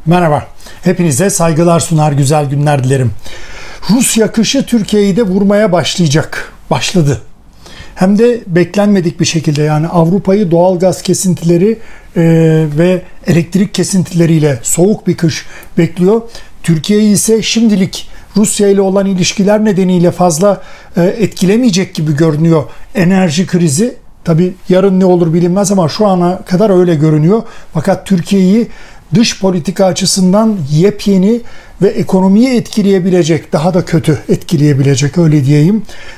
Merhaba, hepinize saygılar sunar, güzel günler dilerim. Rusya kışı Türkiye'yi de vurmaya başladı. Hem de beklenmedik bir şekilde, yani Avrupa'yı doğalgaz kesintileri ve elektrik kesintileriyle soğuk bir kış bekliyor. Türkiye'yi ise şimdilik Rusya ile olan ilişkiler nedeniyle fazla etkilemeyecek gibi görünüyor enerji krizi. Tabii yarın ne olur bilinmez ama şu ana kadar öyle görünüyor. Fakat Türkiye'yi dış politika açısından yepyeni ve ekonomiyi etkileyebilecek, daha da kötü etkileyebilecek, öyle diyeyim,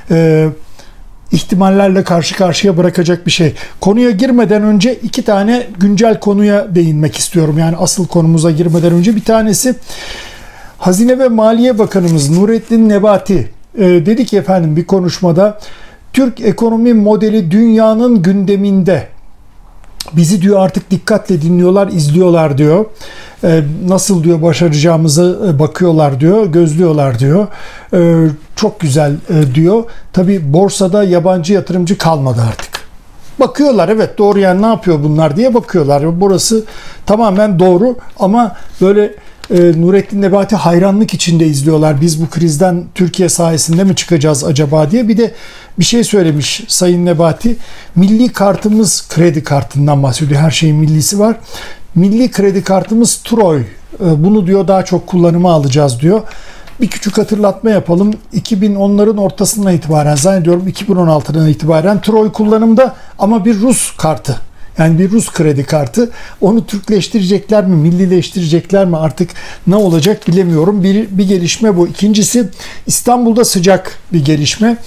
ihtimallerle karşı karşıya bırakacak bir şey. Konuya girmeden önce iki tane güncel konuya değinmek istiyorum. Yani asıl konumuza girmeden önce bir tanesi, Hazine ve Maliye Bakanımız Nurettin Nebati dedi ki efendim bir konuşmada, Türk ekonomi modeli dünyanın gündeminde. Bizi diyor artık dikkatle dinliyorlar, izliyorlar diyor. Nasıl diyor başaracağımızı bakıyorlar diyor, gözlüyorlar diyor. Çok güzel diyor. Tabii borsada yabancı yatırımcı kalmadı artık. Bakıyorlar, evet doğru, yani ne yapıyor bunlar diye bakıyorlar. Burası tamamen doğru ama böyle Nurettin Nebati hayranlık içinde izliyorlar. Biz bu krizden Türkiye sayesinde mi çıkacağız acaba diye. Bir de bir şey söylemiş Sayın Nebati. Milli kartımız, kredi kartından bahsediyor. Her şeyin millisi var. Milli kredi kartımız Troy. Bunu diyor daha çok kullanıma alacağız diyor. Bir küçük hatırlatma yapalım. 2010'ların ortasından itibaren, zannediyorum 2016'dan itibaren Troy kullanımda ama bir Rus kartı. Yani bir Rus kredi kartı. Onu Türkleştirecekler mi, millileştirecekler mi, artık ne olacak bilemiyorum. Bir gelişme bu. İkincisi, İstanbul'da sıcak bir gelişme.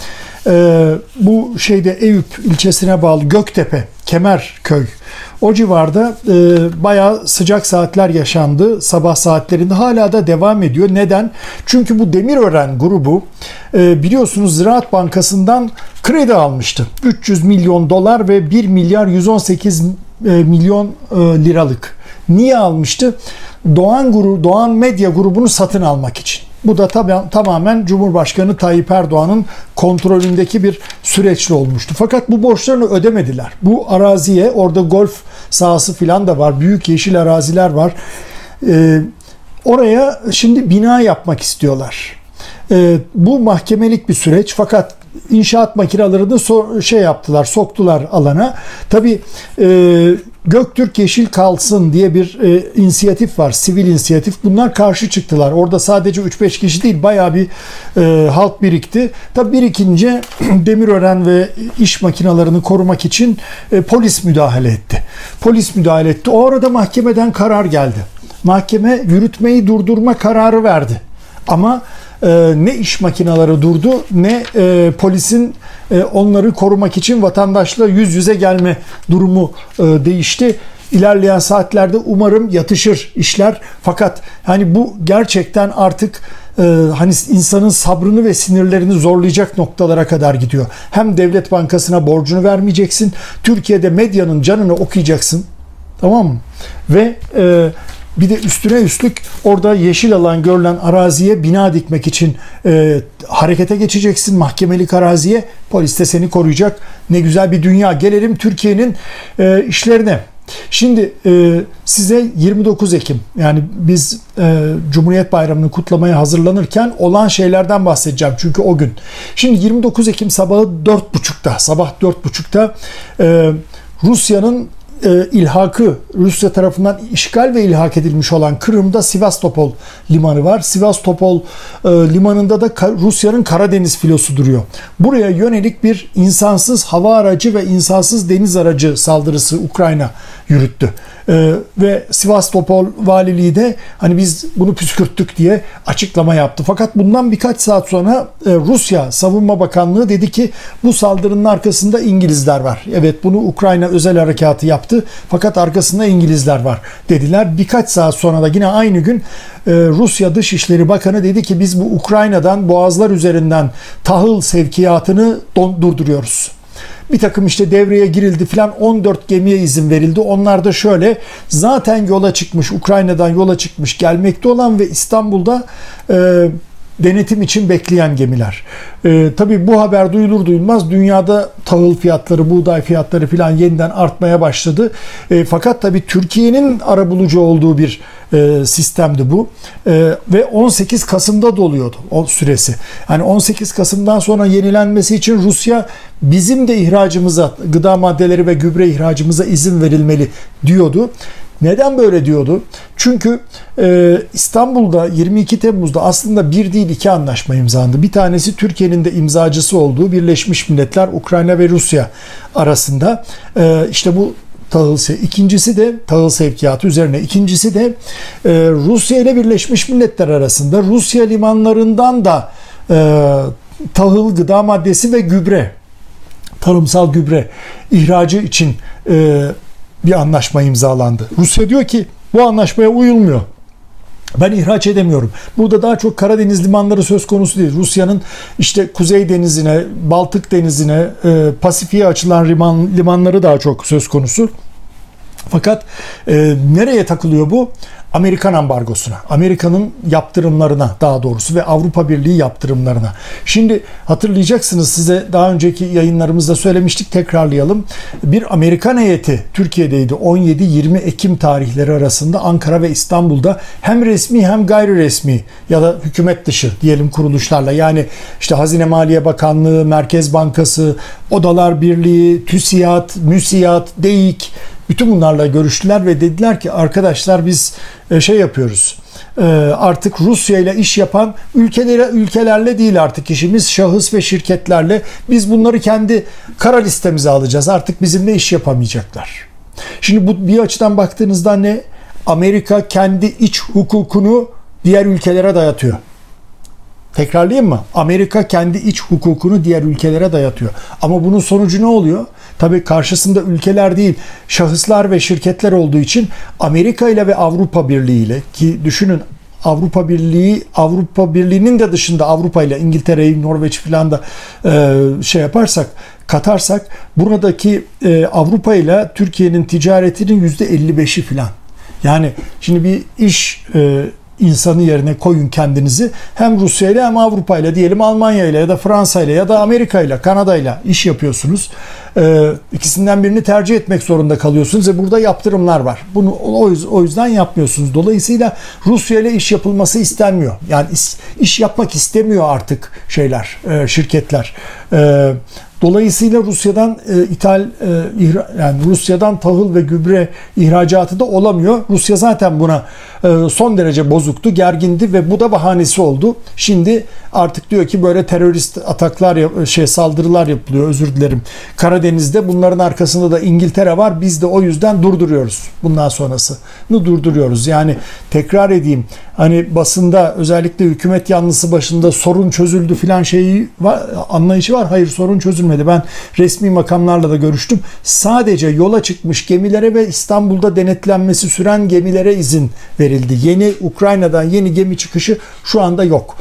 Bu şeyde Eyüp ilçesine bağlı Göktepe, Kemerköy, o civarda bayağı sıcak saatler yaşandı sabah saatlerinde, hala da devam ediyor. Neden? Çünkü bu Demirören grubu biliyorsunuz Ziraat Bankası'ndan kredi almıştı. 300 milyon dolar ve 1 milyar 118 milyon liralık. Niye almıştı? Doğan Medya grubunu satın almak için. Bu da tamamen Cumhurbaşkanı Tayyip Erdoğan'ın kontrolündeki bir süreçle olmuştu. Fakat bu borçlarını ödemediler. Bu araziye, orada golf sahası falan da var. Büyük yeşil araziler var. Oraya şimdi bina yapmak istiyorlar. Bu mahkemelik bir süreç, fakat inşaat makinelerini soktular alana. Tabii Göktürk Yeşil Kalsın diye bir inisiyatif var, sivil inisiyatif. Bunlar karşı çıktılar. Orada sadece 3-5 kişi değil, bayağı bir halk birikti. Tabii birikince Demirören ve iş makinelerini korumak için polis müdahale etti. O arada mahkemeden karar geldi. Mahkeme yürütmeyi durdurma kararı verdi. Ama ne iş makineleri durdu, ne polisin onları korumak için vatandaşla yüz yüze gelme durumu değişti. İlerleyen saatlerde umarım yatışır işler. Fakat hani bu gerçekten artık hani insanın sabrını ve sinirlerini zorlayacak noktalara kadar gidiyor. Hem Devlet Bankası'na borcunu vermeyeceksin, Türkiye'de medyanın canını okuyacaksın, tamam mı? Ve bir de üstüne üstlük orada yeşil alan görülen araziye bina dikmek için harekete geçeceksin, mahkemelik araziye. Polis de seni koruyacak. Ne güzel bir dünya. Gelelim Türkiye'nin işlerine. Şimdi size 29 Ekim, yani biz Cumhuriyet Bayramı'nı kutlamaya hazırlanırken olan şeylerden bahsedeceğim. Çünkü o gün. Şimdi 29 Ekim sabah 4.30'da Rusya'nın Rusya tarafından işgal ve ilhak edilmiş olan Kırım'da Sivastopol limanı var. Sivastopol limanında da Rusya'nın Karadeniz filosu duruyor. Buraya yönelik bir insansız hava aracı ve insansız deniz aracı saldırısı Ukrayna yürüttü. Ve Sivastopol valiliği de hani biz bunu püskürttük diye açıklama yaptı. Fakat bundan birkaç saat sonra Rusya Savunma Bakanlığı dedi ki bu saldırının arkasında İngilizler var. Evet, bunu Ukrayna özel harekatı yaptı. Fakat arkasında İngilizler var dediler. Birkaç saat sonra da yine aynı gün Rusya Dışişleri Bakanı dedi ki biz bu Ukrayna'dan boğazlar üzerinden tahıl sevkiyatını durduruyoruz. Bir takım işte devreye girildi filan, 14 gemiye izin verildi. Onlar da şöyle, zaten yola çıkmış, Ukrayna'dan yola çıkmış gelmekte olan ve İstanbul'da denetim için bekleyen gemiler. Tabii bu haber duyulur duyulmaz dünyada tahıl fiyatları, buğday fiyatları falan yeniden artmaya başladı. Fakat tabii Türkiye'nin arabulucu olduğu bir sistemdi bu. Ve 18 Kasım'da doluyordu o süresi. Yani 18 Kasım'dan sonra yenilenmesi için Rusya bizim de ihracımıza, gıda maddeleri ve gübre ihracımıza izin verilmeli diyordu. Neden böyle diyordu? Çünkü İstanbul'da 22 Temmuz'da aslında bir değil iki anlaşma imzalandı. Bir tanesi Türkiye'nin de imzacısı olduğu Birleşmiş Milletler, Ukrayna ve Rusya arasında. İşte bu tahıl, ikincisi de tahıl sevkiyatı üzerine. İkincisi de Rusya ile Birleşmiş Milletler arasında Rusya limanlarından da tahıl, gıda maddesi ve gübre, tarımsal gübre ihracı için bir anlaşma imzalandı. Rusya diyor ki bu anlaşmaya uyulmuyor. Ben ihraç edemiyorum. Burada daha çok Karadeniz limanları söz konusu değil. Rusya'nın işte Kuzey Denizi'ne, Baltık Denizi'ne, Pasifik'e açılan limanları daha çok söz konusu. Fakat nereye takılıyor bu? Amerikan ambargosuna, Amerika'nın yaptırımlarına daha doğrusu ve Avrupa Birliği yaptırımlarına. Şimdi hatırlayacaksınız, size daha önceki yayınlarımızda söylemiştik, tekrarlayalım. Bir Amerikan heyeti Türkiye'deydi 17-20 Ekim tarihleri arasında Ankara ve İstanbul'da hem resmi hem gayri resmi ya da hükümet dışı diyelim kuruluşlarla, yani işte Hazine Maliye Bakanlığı, Merkez Bankası, Odalar Birliği, TÜSİAD, MÜSİAD, DEİK, bütün bunlarla görüştüler ve dediler ki arkadaşlar biz şey yapıyoruz. Artık Rusya ile iş yapan ülkelerle değil artık işimiz, şahıs ve şirketlerle. Biz bunları kendi kara listemize alacağız. Artık bizimle iş yapamayacaklar. Şimdi bu bir açıdan baktığınızda ne? Amerika kendi iç hukukunu diğer ülkelere dayatıyor. Tekrarlayayım mı? Amerika kendi iç hukukunu diğer ülkelere dayatıyor. Ama bunun sonucu ne oluyor? Tabii karşısında ülkeler değil, şahıslar ve şirketler olduğu için Amerika ile ve Avrupa Birliği ile, ki düşünün Avrupa Birliği'nin de dışında Avrupa ile İngiltere'yi, Norveç falan da şey yaparsak, katarsak buradaki Avrupa ile Türkiye'nin ticaretinin %55'i falan. Yani şimdi bir iş insanı yerine koyun kendinizi. Hem Rusya ile hem Avrupa ile, diyelim Almanya ile ya da Fransa ile ya da Amerika ile, Kanada ile iş yapıyorsunuz. İkisinden birini tercih etmek zorunda kalıyorsunuz ve burada yaptırımlar var. Bunu o yüzden yapmıyorsunuz. Dolayısıyla Rusya ile iş yapılması istenmiyor. Yani iş yapmak istemiyor artık şirketler. Dolayısıyla Rusya'dan yani Rusya'dan tahıl ve gübre ihracatı da olamıyor. Rusya zaten buna son derece bozuktu, gergindi ve bu da bahanesi oldu. Şimdi artık diyor ki böyle terörist ataklar, saldırılar yapılıyor, özür dilerim, Karadeniz'de. Bunların arkasında da İngiltere var. Biz de o yüzden durduruyoruz. Bundan sonrasını durduruyoruz. Yani tekrar edeyim, hani basında özellikle hükümet yanlısı başında sorun çözüldü filan anlayışı var. Hayır, sorun çözülmedi. Ben resmi makamlarla da görüştüm. Sadece yola çıkmış gemilere ve İstanbul'da denetlenmesi süren gemilere izin verildi. Ukrayna'dan yeni gemi çıkışı şu anda yok.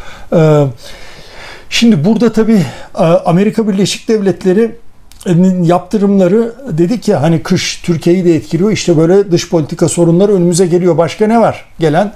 Şimdi burada tabii Amerika Birleşik Devletleri'nin yaptırımları, dedik ya hani kış Türkiye'yi de etkiliyor. İşte böyle dış politika sorunları önümüze geliyor. Başka ne var gelen?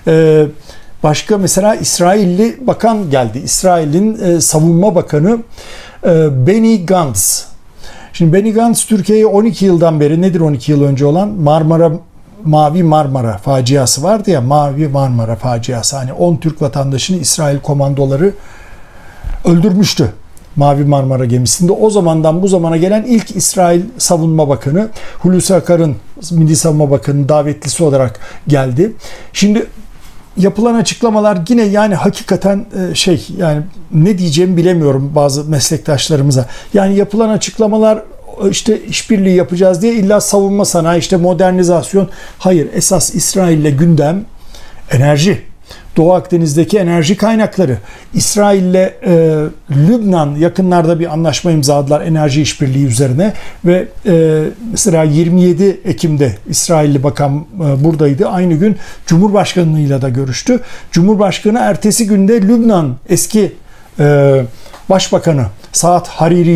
Başka mesela İsrailli bakan geldi. İsrail'in savunma bakanı Benny Gantz. Şimdi Benny Gantz Türkiye'ye 12 yıldan beri, nedir 12 yıl önce olan Mavi Marmara faciası vardı ya, Mavi Marmara faciası. Hani 10 Türk vatandaşını İsrail komandoları öldürmüştü Mavi Marmara gemisinde. O zamandan bu zamana gelen ilk İsrail Savunma Bakanı, Hulusi Akar'ın, Milli Savunma Bakanı davetlisi olarak geldi. Şimdi yapılan açıklamalar yine yani hakikaten yani ne diyeceğimi bilemiyorum bazı meslektaşlarımıza. Yani yapılan açıklamalar işte işbirliği yapacağız diye illa savunma sanayi, işte modernizasyon. Hayır, esas İsrail'le gündem enerji. Doğu Akdeniz'deki enerji kaynakları. İsrail'le Lübnan yakınlarda bir anlaşma imzaladılar enerji işbirliği üzerine ve mesela 27 Ekim'de İsrailli bakan buradaydı. Aynı gün Cumhurbaşkanı'yla da görüştü. Cumhurbaşkanı ertesi günde Lübnan eski Başbakanı Saad Hariri'yi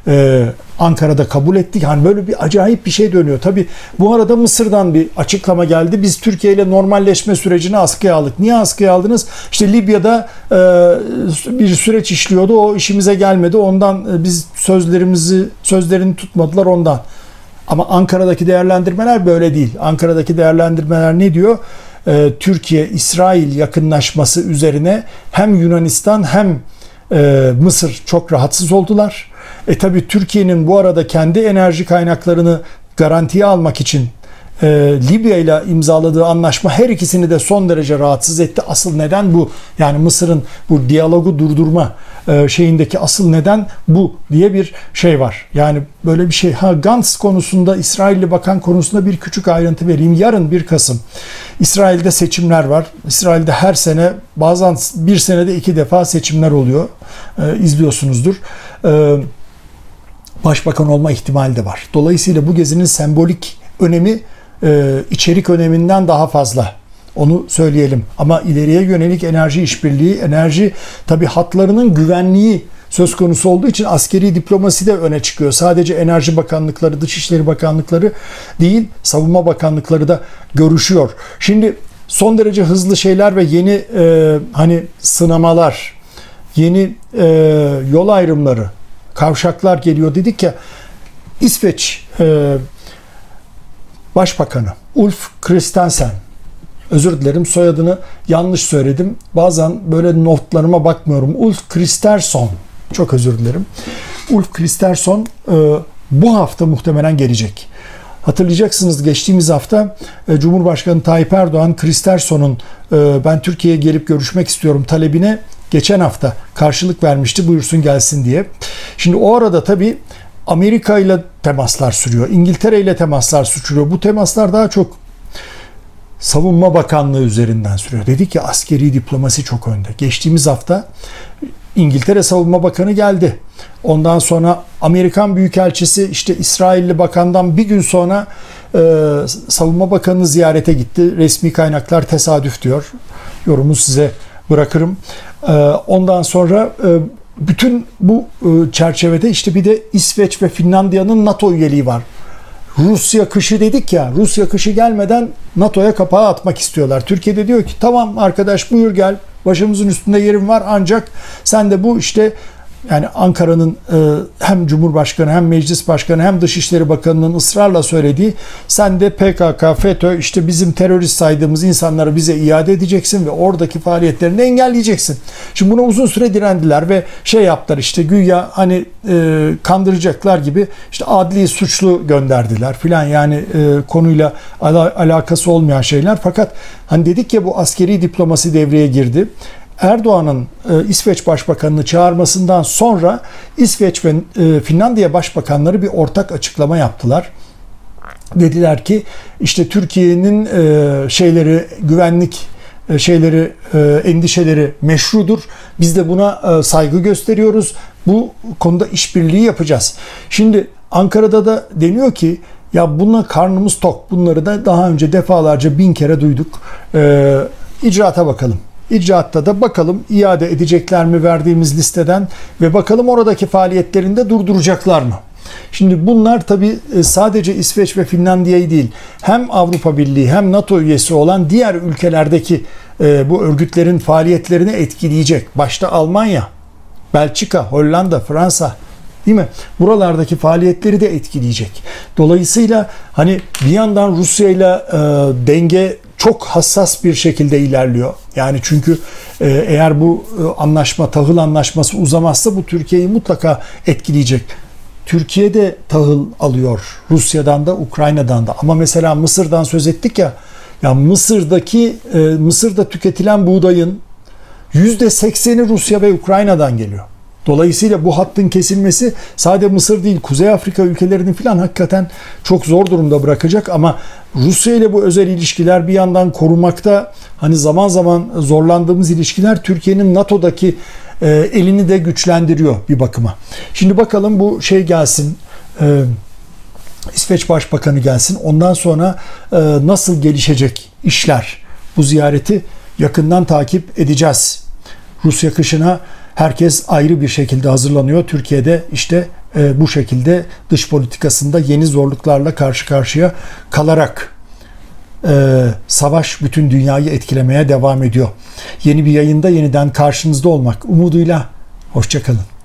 Ankara'da kabul ettik. Hani böyle bir acayip bir şey dönüyor. Tabii bu arada Mısır'dan bir açıklama geldi. Biz Türkiye ile normalleşme sürecini askıya aldık. Niye askıya aldınız? İşte Libya'da bir süreç işliyordu. O işimize gelmedi. Ondan biz sözlerini tutmadılar ondan. Ama Ankara'daki değerlendirmeler böyle değil. Ankara'daki değerlendirmeler ne diyor? Türkiye-İsrail yakınlaşması üzerine hem Yunanistan hem Mısır çok rahatsız oldular. Tabii Türkiye'nin bu arada kendi enerji kaynaklarını garantiye almak için Libya ile imzaladığı anlaşma her ikisini de son derece rahatsız etti. Asıl neden bu. Yani Mısır'ın bu diyalogu durdurma şeyindeki asıl neden bu diye bir şey var. Yani böyle bir şey. Gantz konusunda, İsrailli bakan konusunda bir küçük ayrıntı vereyim. Yarın 1 Kasım İsrail'de seçimler var. İsrail'de her sene, bazen bir senede 2 defa seçimler oluyor. İzliyorsunuzdur. Başbakan olma ihtimali de var. Dolayısıyla bu gezinin sembolik önemi içerik öneminden daha fazla. Onu söyleyelim. Ama ileriye yönelik enerji işbirliği, enerji tabii hatlarının güvenliği söz konusu olduğu için askeri diplomasi de öne çıkıyor. Sadece Enerji Bakanlıkları, Dışişleri Bakanlıkları değil, Savunma Bakanlıkları da görüşüyor. Şimdi son derece hızlı şeyler ve yeni hani sınamalar, yeni yol ayrımları, kavşaklar geliyor dedik ya. İsveç Başbakanı Ulf Kristersson, özür dilerim soyadını yanlış söyledim. Bazen böyle notlarıma bakmıyorum. Ulf Kristersson, çok özür dilerim. Ulf Kristersson bu hafta muhtemelen gelecek. Hatırlayacaksınız geçtiğimiz hafta Cumhurbaşkanı Tayyip Erdoğan Kristersson'un ben Türkiye'ye gelip görüşmek istiyorum talebine geçen hafta karşılık vermişti, buyursun gelsin diye. Şimdi o arada tabii Amerika ile temaslar sürüyor. İngiltere ile temaslar sürüyor. Bu temaslar daha çok Savunma Bakanlığı üzerinden sürüyor. Dedik ki askeri diplomasi çok önde. Geçtiğimiz hafta İngiltere Savunma Bakanı geldi. Ondan sonra Amerikan Büyükelçisi işte İsrailli bakandan bir gün sonra Savunma Bakanı ziyarete gitti. Resmi kaynaklar tesadüf diyor. Yorumu size bırakırım. Ondan sonra bütün bu çerçevede işte bir de İsveç ve Finlandiya'nın NATO üyeliği var. Rusya kışı dedik ya, Rusya kışı gelmeden NATO'ya kapağı atmak istiyorlar. Türkiye'de diyor ki tamam arkadaş buyur gel, başımızın üstünde yerim var ancak sen de bu işte yani Ankara'nın hem Cumhurbaşkanı hem Meclis Başkanı hem Dışişleri Bakanı'nın ısrarla söylediği sen de PKK, FETÖ işte bizim terörist saydığımız insanları bize iade edeceksin ve oradaki faaliyetlerini engelleyeceksin. Şimdi buna uzun süre direndiler ve şey yaptılar işte güya hani kandıracaklar gibi işte adli suçlu gönderdiler filan yani konuyla alakası olmayan şeyler. Fakat hani dedik ya bu askeri diplomasi devreye girdi. Erdoğan'ın İsveç Başbakanı'nı çağırmasından sonra İsveç ve Finlandiya Başbakanları bir ortak açıklama yaptılar. Dediler ki işte Türkiye'nin güvenlik endişeleri meşrudur. Biz de buna saygı gösteriyoruz. Bu konuda işbirliği yapacağız. Şimdi Ankara'da da deniyor ki ya bununla karnımız tok. Bunları da daha önce defalarca 1000 kere duyduk. İcraata bakalım. İcraatta da bakalım iade edecekler mi verdiğimiz listeden ve bakalım oradaki faaliyetlerini de durduracaklar mı? Şimdi bunlar tabii sadece İsveç ve Finlandiya'yı değil hem Avrupa Birliği hem NATO üyesi olan diğer ülkelerdeki bu örgütlerin faaliyetlerini etkileyecek. Başta Almanya, Belçika, Hollanda, Fransa değil mi? Buralardaki faaliyetleri de etkileyecek. Dolayısıyla hani bir yandan Rusya ile denge çok hassas bir şekilde ilerliyor. Yani çünkü eğer bu tahıl anlaşması uzamazsa bu Türkiye'yi mutlaka etkileyecek. Türkiye de tahıl alıyor. Rusya'dan da Ukrayna'dan da. Ama mesela Mısır'dan söz ettik ya. Ya Mısır'da tüketilen buğdayın %80'i Rusya ve Ukrayna'dan geliyor. Dolayısıyla bu hattın kesilmesi sadece Mısır değil, Kuzey Afrika ülkelerini falan hakikaten çok zor durumda bırakacak ama Rusya ile bu özel ilişkiler bir yandan korumakta hani zaman zaman zorlandığımız ilişkiler Türkiye'nin NATO'daki elini de güçlendiriyor bir bakıma. Şimdi bakalım bu şey gelsin, İsveç Başbakanı gelsin. Ondan sonra nasıl gelişecek işler? Bu ziyareti yakından takip edeceğiz. Rusya kışına herkes ayrı bir şekilde hazırlanıyor. Türkiye'de işte bu şekilde dış politikasında yeni zorluklarla karşı karşıya kalarak savaş bütün dünyayı etkilemeye devam ediyor. Yeni bir yayında yeniden karşınızda olmak umuduyla. Hoşça kalın.